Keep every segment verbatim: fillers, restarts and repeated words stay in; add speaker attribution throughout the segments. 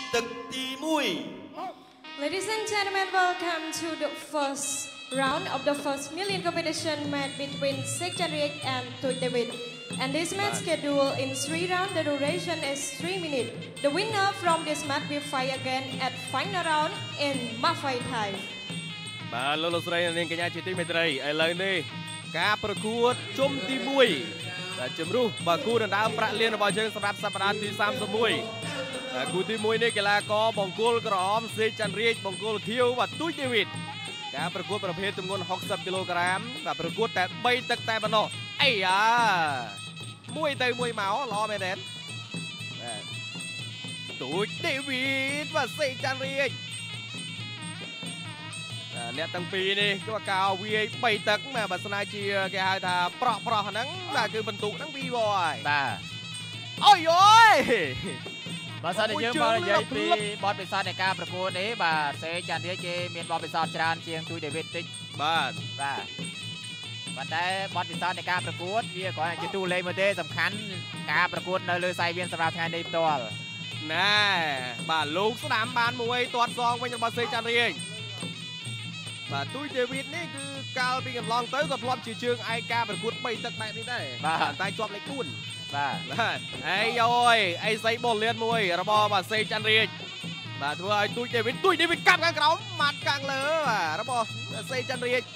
Speaker 1: ตึกตีมุย
Speaker 2: Ladies and gentlemen, welcome to the first round of the first million competition match between Sheikh Chanriek and Tui David. And this match scheduled in three rounds. The duration is three minutes. The winner from this match will fight again at final round in Mafai Thai.
Speaker 3: បាទលោកលោកស្រីនាងកញ្ញាជាទីមេត្រីឥឡូវនេះការប្រកួតជុំទីមួយដែលជំរុះបាទគូដណ្ដើមប្រាក់លានរបស់យើងសម្រាប់សប្តាហ៍ទីសាមសិបមួយបាទគូទីមួយនេះកីឡាករបង្គោលក្រហមសេកច័ន្ទរាជបង្គោលខៀវបាទទូចដេវីតការប្រកួតប្រភេទទម្ងន់ហុកសិបគីឡូក្រាមបាទប្រកួតតែបីទឹកតែប៉ុណ្ណោះអីយ៉ាមួយទៅមួយមកល្អមែនទេបាទទូចដេវីតបាទសេកច័ន្ទរាជអ្នកទាំងពីរនេះគឺកៅវាយបីទឹកណាបើស្នាជាគេហៅថាប្រក់ប្រោះហ្នឹងបាទគឺបន្ទុកហ្នឹងពីវហើយបាទអូយអូយបើសិនតែយើងមកនិយាយពីបទពិសោធន៍នៃការប្រកួតនេះបាទសេច័ន្ទរាជគេមានបទពិសោធន៍ច្រើនជាងទូចដេវីតតិចបាទបាទប៉ុន្តែបទពិសោធន៍នៃការប្រកួតវាគ្រាន់តែជាតួលេខមួយទេសំខាន់ការប្រកួតនៅលើសៃវៀនសម្រាប់ថ្ងៃនេះផ្ទាល់ណែបាទលោកស្ដាំបានមួយទាត់សងវិញរបស់សេច័ន្ទរាជបាទទូចដេវីតនេះគឺកាលពីកន្លងទៅក៏ធ្លាប់ជាជើងឯកការប្រកួតបីទឹកបែបនេះដែរបាទតែជាប់លេខបួនបាទបាទអីយយអីសៃបុលលៀនមួយរបស់បាទសេច័ន្ទរាជបាទធ្វើឲ្យទូចដេវីតទូចដេវីតកាប់ខាងក្រោមម៉ាត់ខាងលើបាទរបស់សេច័ន្ទរាជ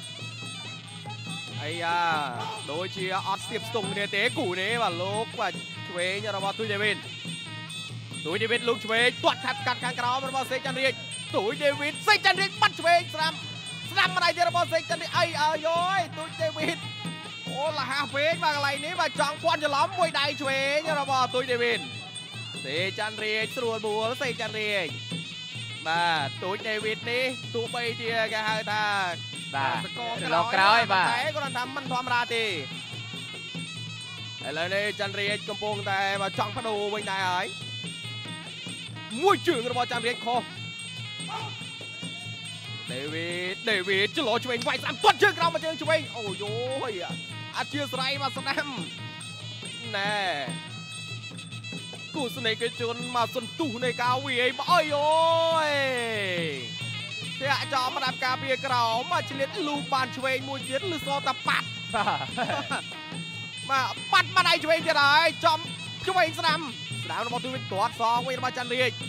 Speaker 3: អីយ៉ាដូចជាអត់ស្ទាបស្ទង់គ្នាទេគូនេះបាទលោកបាទឆ្វេងរបស់ទូចដេវីតទូចដេវីតលោកឆ្វេងទាត់ខាត់កាត់ខាងក្រោមរបស់សេច័ន្ទរាជទូចដេវីតសេច័ន្ទរាជបាត់ឆ្វេងស្រាំស្រាំម្ដាយទៀតរបស់សេច័ន្ទរាជអីអើយយទូចដេវីតអូលះពេកបាទកន្លែងនេះបាទចង់ពាន់ច្រឡំមួយដៃឆ្វេងរបស់ទូចដេវីតសេច័ន្ទរាជស្រួលបួលសេច័ន្ទរាជបាទទូចដេវីតនេះទោះបីជាគេហៅថាបាទសកលក្រោយបាទតែគាត់ថាមិនធម្មតាទេឥឡូវនេះច័ន្ទរាជកំពុងតែមកចង់បដូរវិញដែរហើយមួយជើងរបស់ច័ន្ទរាជខុសដេវីតដេវីតចលោឆ្វេងវាយស្ដាំទាត់ជើងក្រោមមកជើងឆ្វេងអូយយអធិស្ស្រ័យមកស្ដាំណែគូស្នេហ៍គេជន់មកសន្ទុះនៃការវាយមកអើយអូយតែអាចោមកដាប់ការពារក្រោមមកឆ្លៀតលូបានឆ្វេងមួយទៀតលឺសតាប៉ាត់បាទប៉ាត់មកដៃឆ្វេងទៀតហើយចំឆ្វេងស្ដាំស្ដាំរបស់ទូវិញទាត់សងវិញរបស់ច័ន្ទរាជ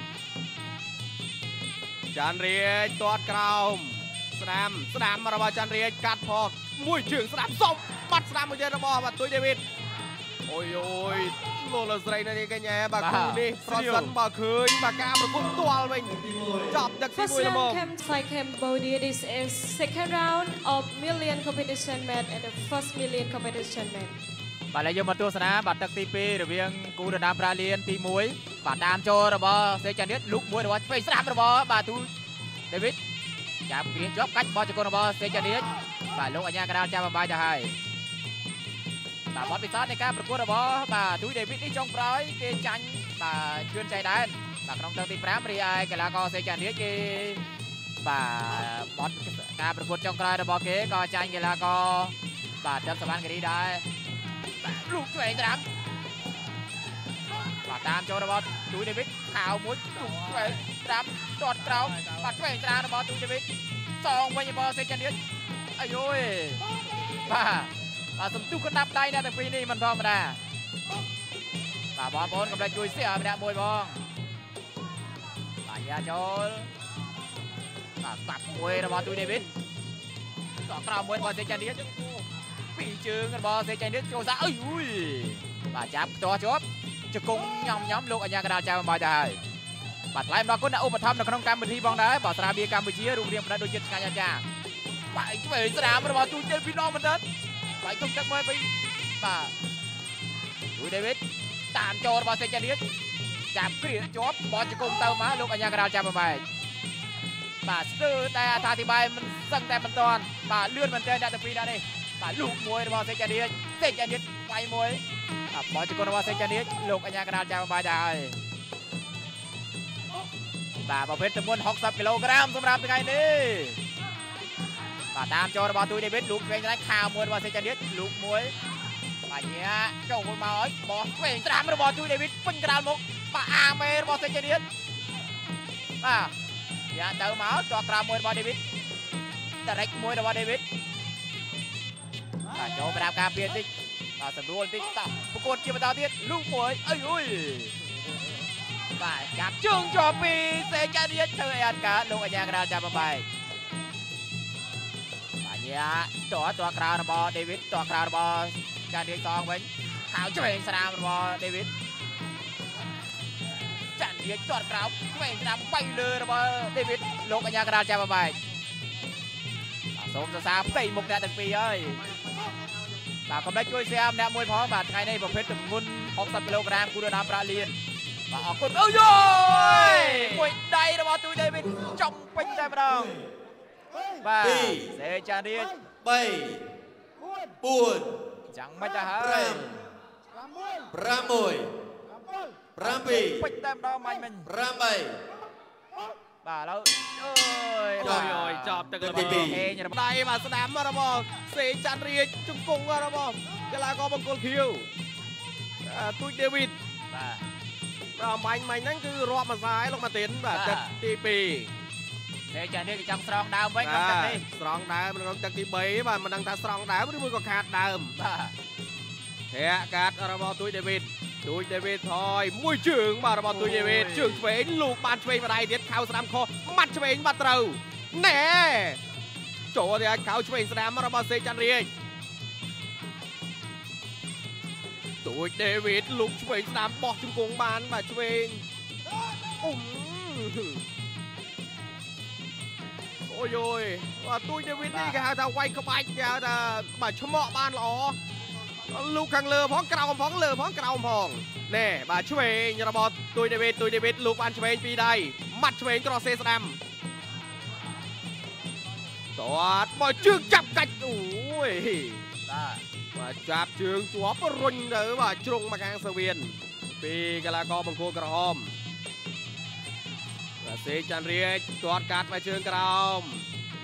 Speaker 3: ច័ន្ទរាជទាត់ក្រោមស្ដាំស្ដាំរបស់ច័ន្ទរាជកាត់ផកមួយជើងស្ដាំសុំបាត់ស្ដាំមួយទៀតរបស់បាទទូចដេវីតអូយអូយលោកលោកស្រីនេះកញ្ញាបាទគូនេះប្រសិនបើឃើញបាទការប្រកួតផ្ទាល់វិញចប់ទឹកទីមួយល្មម
Speaker 2: Fight Cambodia. This is second round of million competition match and the first million competition match.
Speaker 4: បាទហើយយើងមកទស្សនាបាទទឹកទីពីររវាងគូដណ្ដើមប្រាលានទីមួយបាទតាមចូលរបស់សេច័ន្ទរាជលុកមួយរបស់ឆ្វេងស្ដាំរបស់បាទទូដេវីតចាប់គ្រៀងជាប់កាច់បោះជង្គង់របស់សេច័ន្ទរាជបាទលោកអញ្ញាកណ្ដាលចាប់បំបាយទៅហើយបាទបទពិសោធន៍នៃការប្រកួតរបស់បាទទូដេវីតនេះចុងក្រោយគេចាញ់បាទជឿនចៃដែនបាទក្នុងទឹកទីប្រាំរីឯកីឡាករសេច័ន្ទរាជគេបាទបទការប្រកួតចុងក្រោយរបស់គេក៏ចាញ់កីឡាករបាទដិតសវណ្ណគិរីដែរបាទលូកឆ្វេងស្ដាំបាទតាមចូលរបស់ទូដេវីតខោមួយលូកឆ្វេងស្ដាំទាត់ក្រោមបាទឆ្វេងស្ដាំរបស់ទូដេវីតសងវិញរបស់សេច័ន្ទរាជអាយយបាទបាទសំទុះកណ្ដាប់ដៃអ្នកទាំងពីរនេះមិនធម្មតាបាទបងប្អូនកុំភ្លេចជួយសៀម្នាក់មួយបងបាទយ៉ាចូលបាទកាប់មួយរបស់ទូដេវីតតក្រោមមួយរបស់សេចក្ដីរាជពីរជើងរបស់សេចក្ដីរាជចូលសាអើយអុយបាទចាប់ផ្ទាស់ជាប់ជង្គង់ញ៉ំញ៉ំលោកអញ្ញាកណ្ដាលចៅបំបាយទៅហើយបាទថ្លែងដល់គុណអ្នកឧបត្ថម្ភនៅក្នុងកម្មវិធីបងដែរបាទស្រាបៀរកម្ពុជារូបរាងប្រដៅដូចជាឆ្ងាញ់អាចារ្យបាទឆ្វេងស្រាមរបស់ទូដេវីតពីដងមិនដឹងបាយទុកទឹកមកពីបាទទូដេវីតតាមចូលរបស់សេចក្ដីរាជចាប់គ្រាជាប់បោះជង្គង់ទៅមកលោកអញ្ញាកណ្ដាលចាប់បំបាយបាទស្ទើរតែអត្ថាធិប្បាយមិនសឹងតែមិនតាន់បាទលឿនមែនទែនអ្នកទាំងពីរដែរនេះបាទលូកមួយរបស់សេចក្ដីរាជសេចក្ដីរាជវាយមួយបាទបោះជង្គង់របស់សេចក្ដីរាជលោកអញ្ញាកណ្ដាលចាប់បំបាយដែរបាទប្រភេទទម្ងន់ហុកសិបគីឡូក្រាមសម្រាប់ថ្ងៃនេះបាទតាមចូលរបស់ទូដេវីតលូកវិញដែរខាវមួយរបស់សេចក្ដីរាជលូកមួយបាទញ៉ាចូលមកឲ្យបោះវិញត្រាំរបស់ទូដេវីតពេញក្រាលមក bà à mê bò xe chơi điên à dạ đỡ máu cho cào môi bò David direct môi bò David à cho bà cà phê đi à sầm luôn đi tạo một con kia mà tao tiết lúc môi ơi ôi và chạm trương cho pi xe chơi điên chơi ăn cả lúc ở nhà ra chạm bài và nhà cho cho cào bò David cho cào bò chơi điên con với khảo chơi sao bò David chặn điên cho cào vậy làm bay lừa bò David lúc ở nhà ra chạm bài sốจะสามตีมุกแดดตึงปีเอ้ยตากำลังช่วยเสียมแนวมวยพร้อมบาดไงในประเภทถึงมุนหกสิบกิโลกรัมกูเดินน้ำปลาเลียนมาออกคนเอ้ยมวยได้ระบาดตัวเดวิดจมเป็นใจมาดองมาเซจารีใบปูนจังไม่จะหายปรามวยปรามปีเป็นใจมาดองมันมันปรามใบบ่าแล้วโอ้ยโอ้ยจอบตึกระเบิดเฮงได้มาสนามมาระบอบเซจันเรียจุกกงมาระบอบกีฬากอบังกอลคิวตุ้ยเดวิดเราไม่ไม่นั่นคือรอบมาซ้ายลงมาเต็นแบบจัดตีปีเซจันเรียจังสตรองดาวไว้กับจังนี้สตรองดาวมันจังตีปีแบบมันดังตาสตรองดาวไม่ได้มือก็ขาดดาวเฮียการระบอบตุ้ยเดวิดตุ้ยเดวิดถอยมวยจึงมาระบอบตุ้ยเดวิดจึงเฉยลูกบานเฉยมาได้เด็ดเข้าสนามคอมัดเฉยมาเต่าแน่โจเดียเข้าเฉยสนามมาระบอบเซจันเรียตุ้ยเดวิดลูกเฉยสนามบอกจุงกงบานมาเฉยอุ้มโอ้ยโอยว่าตุ้ยเดวิดนี่แกหาแต่ไวเข้าไปแกหาแต่มาชมอบานหรอลูกขังเลือพ้องกระเอาพ้องเลือพ้องกระเอาพ้องเน่บาช่วยระบอบตุยเดวิดตุยเดวิดลูกบานช่วยปีใดมัดช่วยกรอเซสแดมตัวมาจึงจับกันโอ้ยมาจับจึงตัวปรุนเด้อว่าจงมาแข่งเสวียนปีกลากอบังโคกระหอมเซจันเรียตัวกัดมาเชิงกระหอม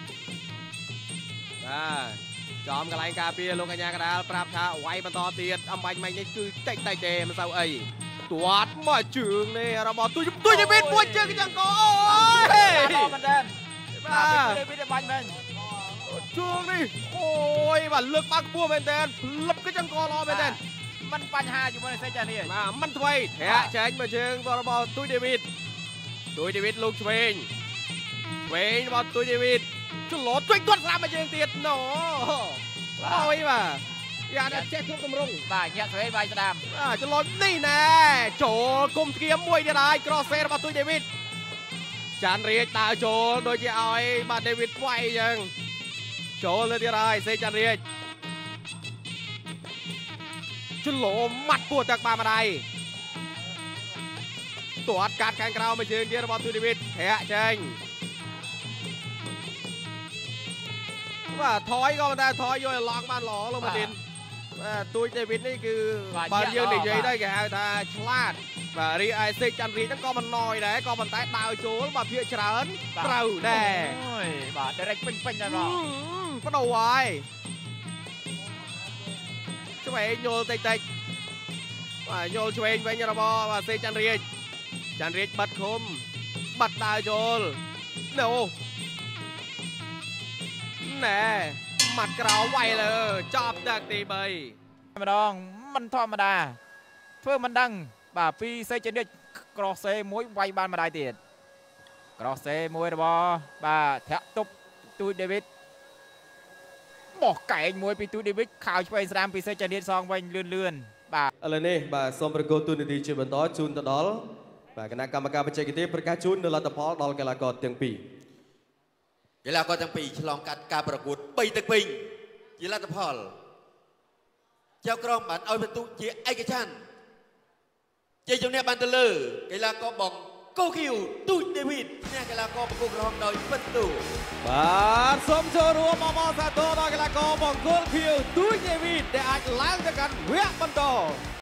Speaker 4: จอมกระไรกาเปียลงกันยากระดาษปราบท้าไว้บรรทอเตียดอำไว้ไม่นี่คือใจใจเจมันเศร้าเอ้ยตัวมาจึงเนี่ยเราบอกตัวตัวจะเป็นมวยจึงยังก็โอ้ยมันเดินมาเป็นไม่ได้บันมันจึงนี่โอ้ยมันเลือกปักบัวเป็นเดินลับก็ยังก็รอเป็นเดินมันปัญหาอยู่บนเซจันนี่มามันถอยแท้ใช้มาเชิงเราบอกตัวเดวิดตัวเดวิดลูกเชนเวนบอกตัวเดวิดจุดหลอดตัวตัวสามมาเชิงเตียดหนอโอ้ยมาอย่าได้เช็คเครื่องกำลังบ่ายเนี่ยสวยใบสนามจุดหลอดนี่แน่โจกุมเกียมมวยได้กรอเซร์มาตัวเดวิดจานเรียตาโจโดยที่เอาไอ้มาเดวิดไว้ยังโจเลยที่ไรเซจานเรียจุดหลอดมัดปวดจากบามาได้ตัวการแข่งกราวมาเชิงเดียร์บอลตัวเดวิดแพ้เชงว่าถอยก็มาได้ถอยโยนล็อกบ้านหล่อลงมาดินตัวเดวิดนี่คือบาเยอร์หนีใจได้แก่แต่ฉลาดvàรีไอเซจันรีนั่นก็มันน้อยนะก็มันแต่ดาวโจลมาเพียเฉลิมเต่าแน่บาดได้เป็นเป็นยังไงก็ดูไว้ช่วยโยนเตะๆว่าโยนช่วยไปยังระบว่าเซจันรีจันรีบัดคมบัดดาวโจลเดี๋ยวแน่หมัดกระเอาไว้เลยจอบจากตีใบมาดองมันธรรมดาเพื่อมันดังบ่าฟีเซจันเดียกรอเซมวยไวบานมาได้เตียดกรอเซมวยระบบ่าแทะตุบตูเดวิดบอกไก่มวยปีตูเดวิดข่าวช่วยสนามฟีเซจันเดียซองไวเลื่อนเลื่อนบ่าอะไรนี่บ่าสมประกอบตูนดีจีบันต่อจูนตดอลบ่าคณะกรรมการประจักษ์กิติประกาศจูนเดลัตพอลดอลกลากอดเตียงปีกีฬากอดเตียงปีฉลองการประกวดปีตึกปิงกีฬาตพอลเจ้ากรองบันเอาประตูเจียไอกชันเจ้าจงเนี่ยบันเตลอกีฬาก็บอกโกคิวตุยเดวิดเนี่ยกีฬาก็ประกอบรองโดยประตูบาสมโชรัวมอมอซาโตกีฬาก็บอกโกคิวตุยเดวิดได้อาจล้างจากกันเวียบันโต